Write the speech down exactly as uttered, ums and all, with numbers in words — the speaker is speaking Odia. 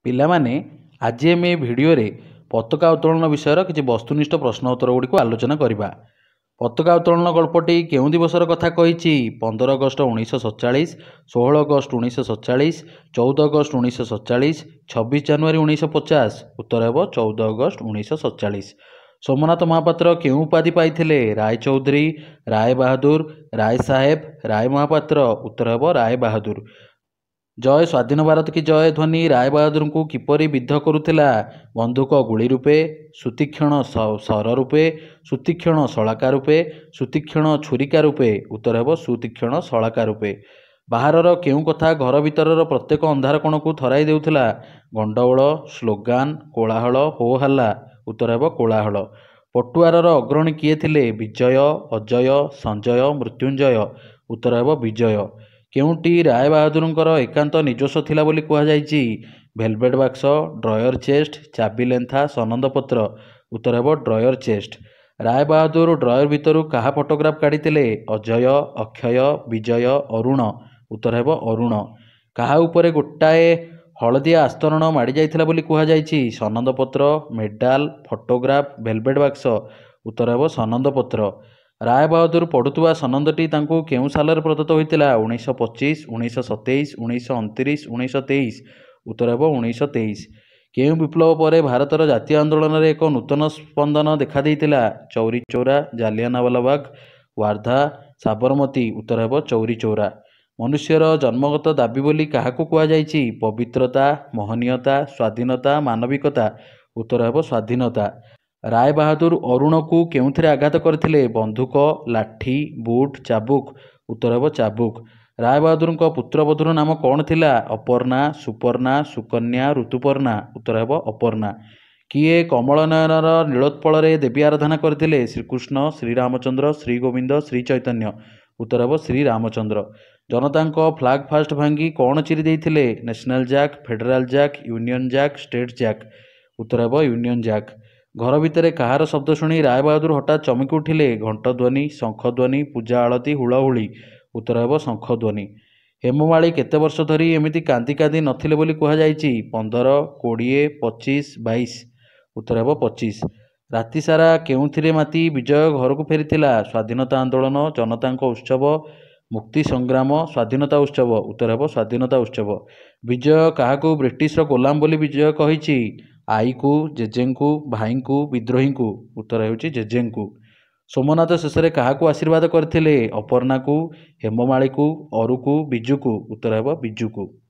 ପିଲାମାନେ ଆଜି ଆମେ ଏ ଭିଡ଼ିଓରେ ପତାକା ଉତ୍ତୋଳନ ବିଷୟର କିଛି ବସ୍ତୁନିଷ୍ଠ ପ୍ରଶ୍ନ ଉତ୍ତର ଗୁଡ଼ିକୁ ଆଲୋଚନା କରିବା। ପତାକା ଉତ୍ତୋଳନ ଗଳ୍ପଟି କେଉଁ ଦିବସର କଥା କହିଛି? ପନ୍ଦର ଅଗଷ୍ଟ ଉଣେଇଶହ ସତଚାଳିଶ, ଷୋହଳ ଅଗଷ୍ଟ ଉଣେଇଶହ ସତଚାଳିଶ, ଚଉଦ ଅଗଷ୍ଟ ଉଣେଇଶହ ସତଚାଳିଶ, ଛବିଶ ଜାନୁଆରୀ ଉଣେଇଶହ ପଚାଶ। ଉତ୍ତର ହେବ ଚଉଦ ଅଗଷ୍ଟ ଉଣେଇଶହ ସତଚାଳିଶ। ସୋମନାଥ ମହାପାତ୍ର କେଉଁ ଉପାଧି ପାଇଥିଲେ? ରାୟ ଚୌଧୁରୀ, ରାୟ ବାହାଦୁର, ରାୟ ସାହେବ, ରାୟ ମହାପାତ୍ର। ଉତ୍ତର ହେବ ରାୟ ବାହାଦୁର। ଜୟ ସ୍ୱାଧୀନ ଭାରତ କି ଜୟ ଧ୍ୱନି ରାୟ ବାହାଦୁରଙ୍କୁ କିପରି ବିଦ୍ଧ କରୁଥିଲା? ବନ୍ଧୁକ ଗୁଳି ରୂପେ, ସୁତୀକ୍ଷଣ ଶର ରୂପେ, ସୁତୀକ୍ଷଣ ଶଳାକା ରୂପେ, ସୁତୀକ୍ଷଣ ଛୁରିକା ରୂପେ। ଉତ୍ତର ହେବ ସୁତୀକ୍ଷଣ ଶଳାକା ରୂପେ। ବାହାରର କେଉଁ କଥା ଘର ଭିତରର ପ୍ରତ୍ୟେକ ଅନ୍ଧାର କୋଣକୁ ଥରାଇ ଦେଉଥିଲା? ଗଣ୍ଡଗୋଳ, ସ୍ଲୋଗାନ, କୋଳାହଳ, ହୋ ହାଲ୍ଲା। ଉତ୍ତର ହେବ କୋଳାହଳ। ପଟୁଆରର ଅଗ୍ରଣୀ କିଏ ଥିଲେ? ବିଜୟ, ଅଜୟ, ସଞ୍ଜୟ, ମୃତ୍ୟୁଞ୍ଜୟ। ଉତ୍ତର ହେବ ବିଜୟ। କେଉଁଟି ରାୟ ବାହାଦୁରଙ୍କର ଏକାନ୍ତ ନିଜସ୍ୱ ଥିଲା ବୋଲି କୁହାଯାଇଛି? ଭେଲଭେଟ୍ ବାକ୍ସ, ଡ୍ରୟର ଚେଷ୍ଟ, ଚାବି ଲେନ୍ଥା, ସନନ୍ଦ ପତ୍ର। ଉତ୍ତର ହେବ drawer chest. Rai Bahadur drawer ଭିତରୁ କାହା ଫଟୋଗ୍ରାଫ କାଢ଼ିଥିଲେ? ଅଜୟ, ଅକ୍ଷୟ, ବିଜୟ, ଅରୁଣ। ଉତ୍ତର ହେବ ଅରୁଣ। କାହା ଉପରେ ଗୋଟାଏ ହଳଦିଆ ଆସ୍ତରଣ ମାଡ଼ି ଯାଇଥିଲା ବୋଲି କୁହାଯାଇଛି? ସନନ୍ଦ ପତ୍ର, ମେଡାଲ, ଫଟୋଗ୍ରାଫ, ଭେଲଭେଟ୍ ବାକ୍ସ। ଉତ୍ତର ହେବ ସନନ୍ଦ ପତ୍ର। ରାୟ ବାହାଦୁର ପଢ଼ୁଥିବା ସନନ୍ଦଟି ତାଙ୍କୁ କେଉଁ ସାଲରେ ପ୍ରଦତ୍ତ ହୋଇଥିଲା? ଉଣେଇଶହ ପଚିଶ, ଉଣେଇଶହ ସତେଇଶ, ଉଣେଇଶହ ଅଣତିରିଶ, ଉଣେଇଶହ ତେଇଶ। ଉତ୍ତର ହେବ ଉଣେଇଶହ ତେଇଶ। କେଉଁ ବିପ୍ଳବ ପରେ ଭାରତର ଜାତୀୟ ଆନ୍ଦୋଳନରେ ଏକ ନୂତନ ସ୍ପନ୍ଦନ ଦେଖାଦେଇଥିଲା? ଚୌରୀ ଚୌରା, ଜାଲିଆନାୱାଲାବାଗ, ୱାର୍ଦ୍ଧା, ସାବରମତୀ। ଉତ୍ତର ହେବ ଚୌରୀ ଚୌରା। ମନୁଷ୍ୟର ଜନ୍ମଗତ ଦାବି ବୋଲି କାହାକୁ କୁହାଯାଇଛି? ପବିତ୍ରତା, ମହନୀୟତା, ସ୍ୱାଧୀନତା, ମାନବିକତା। ଉତ୍ତର ହେବ ସ୍ୱାଧୀନତା। ରାୟ ବାହାଦୁର ଅରୁଣକୁ କେଉଁଥିରେ ଆଘାତ କରିଥିଲେ? ବନ୍ଧୁକ, ଲାଠି, ବୁଟ, ଚାବୁକ। ଉତ୍ତର ହେବ ଚାବୁକ। ରାୟ ବାହାଦୁରଙ୍କ ପୁତ୍ରବଧୂର ନାମ କ'ଣ ଥିଲା? ଅପର୍ଣ୍ଣା, ସୁପର୍ଣ୍ଣା, ସୁକନ୍ୟା, ଋତୁପର୍ଣ୍ଣା। ଉତ୍ତର ହେବ ଅପର୍ଣ୍ଣା। କିଏ କମଳ ନୟନର ନୀଳୋତ୍ପଳରେ ଦେବୀ ଆରାଧନା କରିଥିଲେ? ଶ୍ରୀକୃଷ୍ଣ, ଶ୍ରୀରାମଚନ୍ଦ୍ର, ଶ୍ରୀଗୋବିନ୍ଦ, ଶ୍ରୀଚୈତନ୍ୟ। ଉତ୍ତର ହେବ ଶ୍ରୀରାମଚନ୍ଦ୍ର। ଜନତାଙ୍କ ଫ୍ଲାଗ ଫାଷ୍ଟ ଭାଙ୍ଗି କ'ଣ ଚିରି ଦେଇଥିଲେ? National jack, federal jack, union jack, state jack. ଉତ୍ତର ହେବ ୟୁନିୟନ ଜ୍ୟାକ୍। ଘର ଭିତରେ କାହାର ଶବ୍ଦ ଶୁଣି ରାୟ ବାହାଦୁର ହଠାତ୍ ଚମକି ଉଠିଲେ? ଘଣ୍ଟ ଧ୍ୱନି, ଶଙ୍ଖ ଧ୍ୱନି, ପୂଜା ଆଳତି, ହୁଳହୁଳି। ଉତ୍ତର ହେବ ଶଙ୍ଖ ଧ୍ୱନି। ହେମମାଳି କେତେ ବର୍ଷ ଧରି ଏମିତି କାନ୍ଦି କାନ୍ଦି ନଥିଲେ ବୋଲି କୁହାଯାଇଛି? ପନ୍ଦର, କୋଡ଼ିଏ, ପଚିଶ, ବାଇଶ। ଉତ୍ତର ହେବ ପଚିଶ। ରାତିସାରା କେଉଁଥିରେ ମାତି ବିଜୟ ଘରକୁ ଫେରିଥିଲା? ସ୍ୱାଧୀନତା ଆନ୍ଦୋଳନ, ଜନତାଙ୍କ ଉତ୍ସବ, ମୁକ୍ତି ସଂଗ୍ରାମ, ସ୍ୱାଧୀନତା ଉତ୍ସବ। ଉତ୍ତର ହେବ ସ୍ୱାଧୀନତା ଉତ୍ସବ। ବିଜୟ କାହାକୁ ବ୍ରିଟିଶର ଗୋଲାମ ବୋଲି ବିଜୟ କହିଛି? ଆଈକୁ, ଜେଜେଙ୍କୁ, ଭାଇଙ୍କୁ, ବିଦ୍ରୋହୀଙ୍କୁ। ଉତ୍ତର ହେଉଛି ଜେଜେଙ୍କୁ। ସୋମନାଥ ଶେଷରେ କାହାକୁ ଆଶୀର୍ବାଦ କରିଥିଲେ? ଅପର୍ଣ୍ଣାକୁ, ହେମମାଳିକୁ, ଅରୁକୁ, ବିଜୁକୁ। ଉତ୍ତର ହେବ ବିଜୁକୁ।